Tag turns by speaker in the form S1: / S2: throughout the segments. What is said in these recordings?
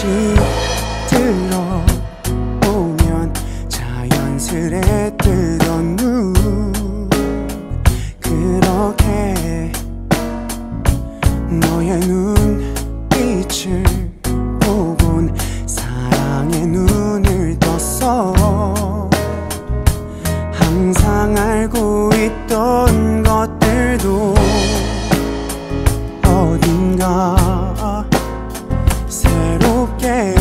S1: 다시 들어오면 자연스레 뜨던 눈, 그렇게 너의 눈빛을 보곤 사랑의 눈을 떴어. 항상 알고 있던 것들도 어딘가 새롭게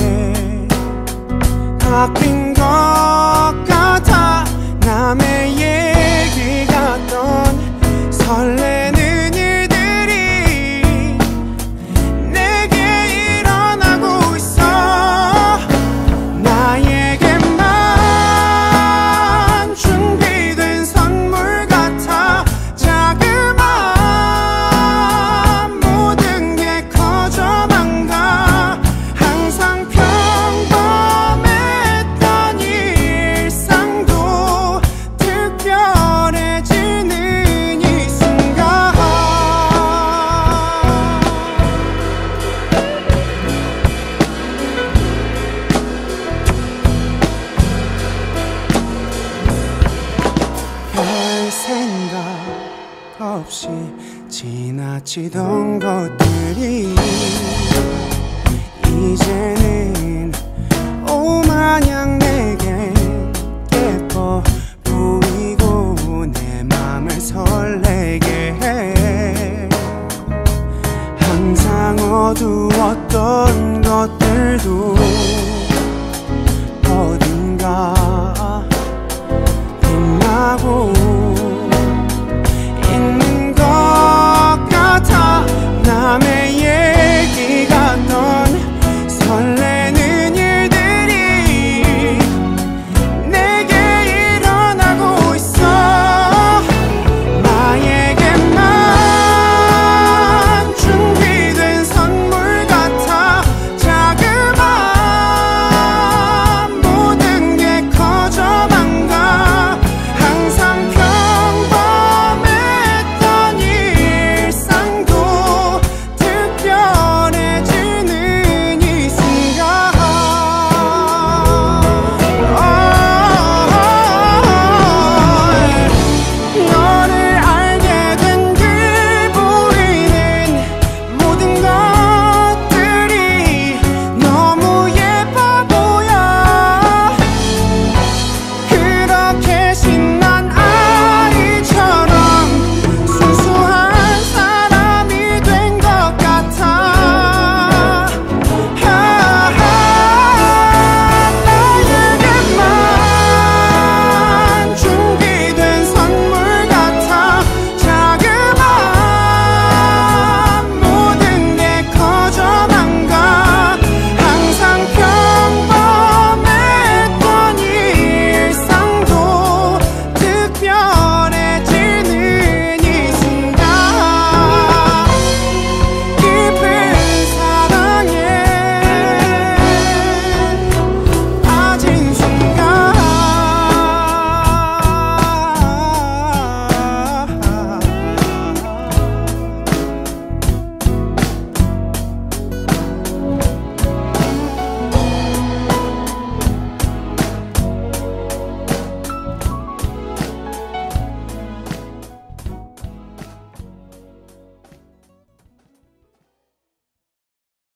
S1: 바뀐 것 같아. 남의 얘기 같던 설레는 일들이 내게 일어나고 있어. 나에게만 준비된 선물 같아. 자그마한 모든 게 커져만 가. 항상 평범했던 일상도 특별해지는 이 순간. 별 생각 없이 지나치던 것들이 이제는 오마냥 내게 예뻐 보이고 내 맘을 설레게 해. 항상 어두웠던 것들도